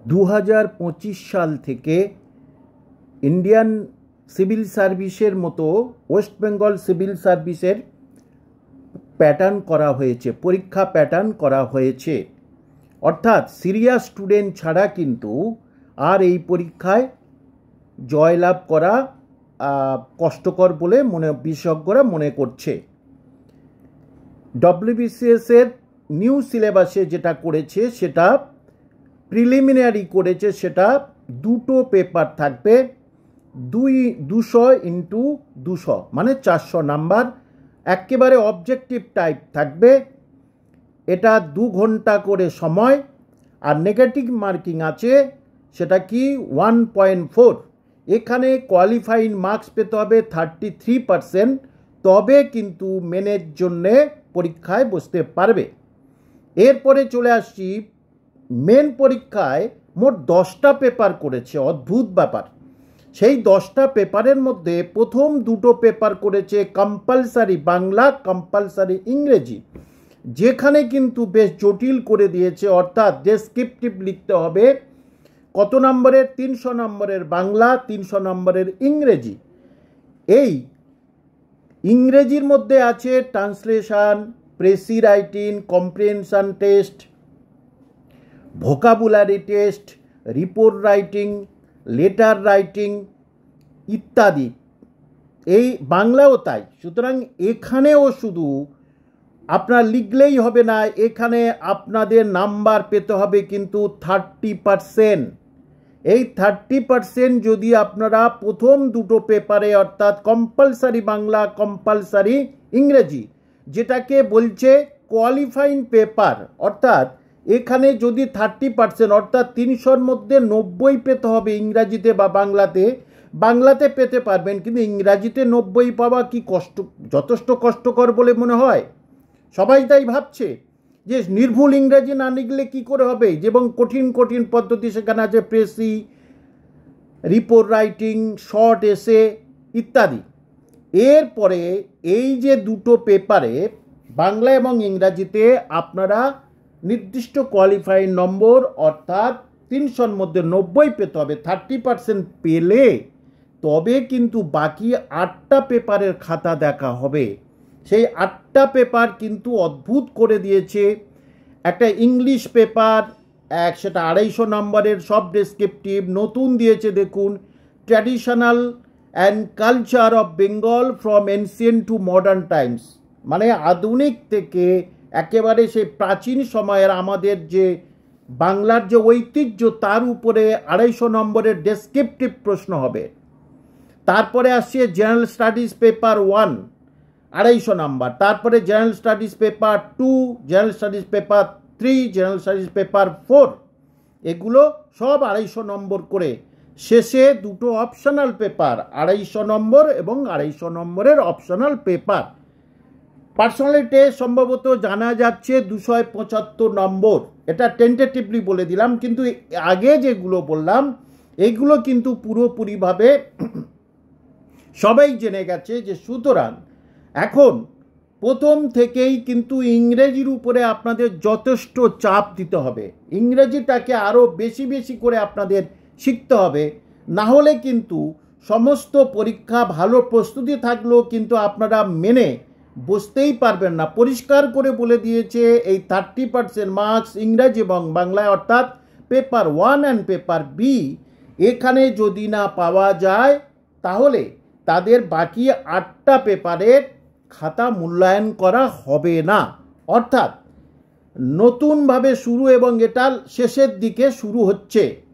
2025 সাল থেকে Indian civil সার্ভিসের মতো ওয়েস্ট বেঙ্গল সিভিল সার্ভিসের প্যাটার্ন করা হয়েছে, পরীক্ষা প্যাটার্ন করা হয়েছে। অর্থাৎ সিরিয়াস স্টুডেন্ট ছাড়া কিন্তু আর এই পরীক্ষায় জয়লাভ করা কষ্টকর বলে বিশেষজ্ঞরা মনে করছে। ডব্লিউবিসিএসের নিউ সিলেবাসে যেটা করেছে সেটা প্রিলিমিনারি করেছে, সেটা দুটো পেপার থাকবে, 200 ইন্টু 200 মানে 400 নাম্বার, একেবারে অবজেক্টিভ টাইপ থাকবে। এটা 2 ঘন্টা করে সময়, আর নেগেটিভ মার্কিং আছে সেটা কি 1.4। এখানে কোয়ালিফাইং মার্কস পেতে হবে 33%, তবে কিন্তু মেনের জন্যে পরীক্ষায় বসতে পারবে। এরপরে চলে আসছি, মেন পরীক্ষায় মোট 10টা পেপার করেছে, অদ্ভুত ব্যাপার। সেই 10টা পেপারের মধ্যে প্রথম 2টো পেপার করেছে কম্পালসারি বাংলা, কম্পালসারি ইংরেজি, যেখানে কিন্তু বেশ জটিল করে দিয়েছে। অর্থাৎ ডেসক্রিপটিভ লিখতে হবে কত নম্বরের, 300 নম্বরের বাংলা, 300 নম্বরের ইংরেজি। এই ইংরেজির মধ্যে আছে translation, precis writing, comprehension test, vocabulary test, report writing, letter writing ইত্যাদি। এই বাংলাও তাই। সুতরাং এখানেও শুধু আপনার লিখলেই হবে না, এখানে আপনাদের নাম্বার পেতে হবে কিন্তু 30%। এই 30% যদি আপনারা প্রথম 2টো পেপারে, অর্থাৎ কম্পালসারি বাংলা, কম্পালসারি ইংরেজি, যেটাকে বলছে কোয়ালিফাইং পেপার, অর্থাৎ এখানে যদি 30% অর্থাৎ 300-র মধ্যে 90 পেতে হবে ইংরাজিতে বা বাংলাতে। বাংলাতে পেতে পারবেন, কিন্তু ইংরাজিতে 90 পাওয়া কি যথেষ্ট কষ্টকর বলে মনে হয়? সবাই তাই ভাবছে যে নির্ভুল ইংরাজি না লিখলে কি করে হবে, এবং কঠিন কঠিন পদ্ধতি সেখানে আছে, প্রেসি, রিপোর্ট রাইটিং, শর্ট এসে ইত্যাদি। এরপরে এই যে 2টো পেপারে বাংলা এবং ইংরাজিতে আপনারা নির্দিষ্ট কোয়ালিফাইং নম্বর, অর্থাৎ 300-র মধ্যে 90 পেতে হবে। 30% পেলে তবে কিন্তু বাকি 8টা পেপারের খাতা দেখা হবে। সেই 8টা পেপার কিন্তু অদ্ভুত করে দিয়েছে। একটা ইংলিশ পেপার, সেটা 250 নম্বরের, সব ডেসক্রিপটিভ। নতুন দিয়েছে দেখুন, traditional and culture of Bengal from ancient to modern times, মানে আধুনিক থেকে একেবারে সেই প্রাচীন সময়ের আমাদের যে বাংলার যে ঐতিহ্য, তার উপরে 250 নম্বরের ডেসক্রিপটিভ প্রশ্ন হবে। তারপরে আসছে জেনারেল স্টাডিজ পেপার 1, 250 নাম্বার। তারপরে general studies paper 2, general studies paper 3, general studies paper 4, এগুলো সব 250 নম্বর করে। শেষে 2টো অপশনাল পেপার, 250 নম্বর এবং 250 নম্বরের অপশনাল পেপার। পার্সোনালিটি টেস্ট সম্ভবত জানা যাচ্ছে 275 নম্বর। এটা টেন্টেটিভলি বলে দিলাম, কিন্তু আগে যেগুলো বললাম এইগুলো কিন্তু পুরোপুরিভাবে সবাই জেনে গেছে। যে সুতরাং এখন প্রথম থেকেই কিন্তু ইংরেজির উপরে আপনাদের যথেষ্ট চাপ দিতে হবে। ইংরেজিটাকে আরও বেশি বেশি করে আপনাদের শিখতে হবে, না হলে কিন্তু সমস্ত পরীক্ষা ভালো প্রস্তুতি থাকলেও কিন্তু আপনারা মেনে বসতেই পারবেন না। পরিষ্কার করে বলে দিয়েছে এই 30% মার্কস ইংরাজি এবং বাংলায়, অর্থাৎ পেপার 1 অ্যান্ড পেপার বি, এখানে যদি না পাওয়া যায় তাহলে তাদের বাকি 8টা পেপারের খাতা মূল্যায়ন করা হবে না। অর্থাৎ নতুনভাবে শুরু, এবং এটা শেষের দিকে শুরু হচ্ছে।